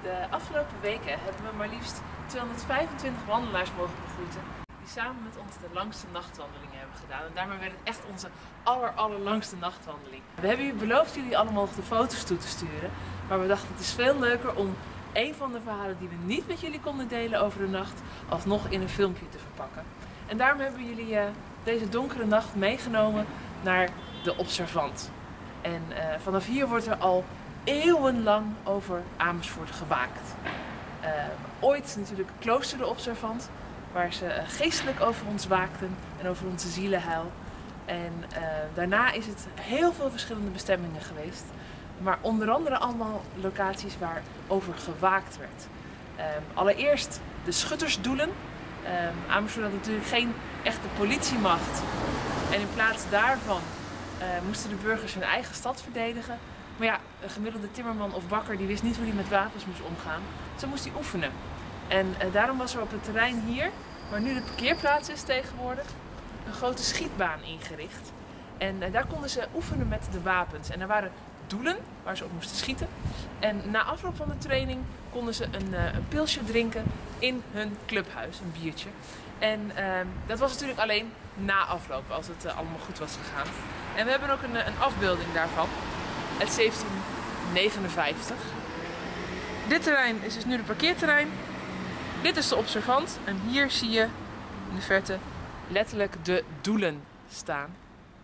De afgelopen weken hebben we maar liefst 225 wandelaars mogen begroeten die samen met ons de langste nachtwandeling hebben gedaan. En daarmee werd het echt onze allerlangste nachtwandeling. We hebben jullie beloofd jullie allemaal de foto's toe te sturen, maar we dachten het is veel leuker om een van de verhalen die we niet met jullie konden delen over de nacht alsnog in een filmpje te verpakken. En daarom hebben we jullie deze donkere nacht meegenomen naar de Observant. En vanaf hier wordt er al eeuwenlang over Amersfoort gewaakt. Ooit natuurlijk klooster de Observant, waar ze geestelijk over ons waakten en over onze zielenheil. En daarna is het heel veel verschillende bestemmingen geweest. Maar onder andere allemaal locaties waar over gewaakt werd. Allereerst de Schuttersdoelen. Amersfoort had natuurlijk geen echte politiemacht. En in plaats daarvan moesten de burgers hun eigen stad verdedigen. Maar ja, een gemiddelde timmerman of bakker die wist niet hoe hij met wapens moest omgaan. Zo moest hij oefenen. En daarom was er op het terrein hier, waar nu de parkeerplaats is tegenwoordig, een grote schietbaan ingericht. En daar konden ze oefenen met de wapens. En er waren doelen waar ze op moesten schieten. En na afloop van de training konden ze een pilsje drinken in hun clubhuis, een biertje. En dat was natuurlijk alleen na afloop, als het allemaal goed was gegaan. En we hebben ook een afbeelding daarvan, uit 1759. Dit terrein is dus nu de parkeerterrein. Dit is de Observant. En hier zie je in de verte letterlijk de doelen staan.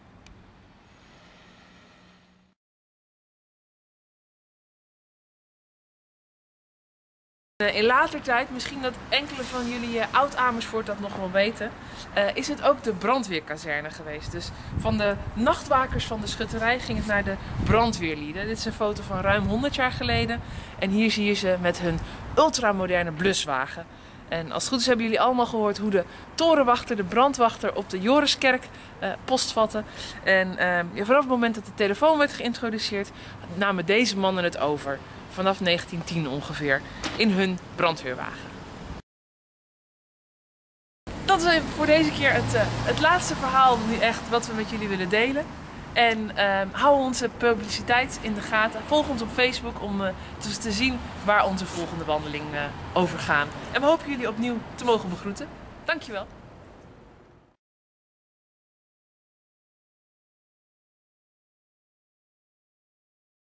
In later tijd, misschien dat enkele van jullie oud-Amersfoort dat nog wel weten, is het ook de brandweerkazerne geweest. Dus van de nachtwakers van de schutterij ging het naar de brandweerlieden. Dit is een foto van ruim 100 jaar geleden. En hier zie je ze met hun ultramoderne bluswagen. En als het goed is hebben jullie allemaal gehoord hoe de torenwachter, de brandwachter op de Joriskerk post vatte. En vanaf het moment dat de telefoon werd geïntroduceerd, namen deze mannen het over. Vanaf 1910 ongeveer, in hun brandweerwagen. Dat is voor deze keer het laatste verhaal nu echt wat we met jullie willen delen. En hou onze publiciteit in de gaten. Volg ons op Facebook om te zien waar onze volgende wandeling over gaat. En we hopen jullie opnieuw te mogen begroeten. Dankjewel.